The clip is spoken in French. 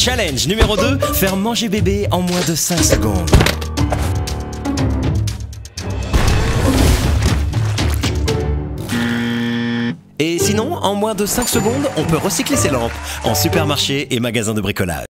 Challenge numéro 2, faire manger bébé en moins de 5 secondes. Et sinon, en moins de 5 secondes, on peut recycler ses lampes en supermarché et magasin de bricolage.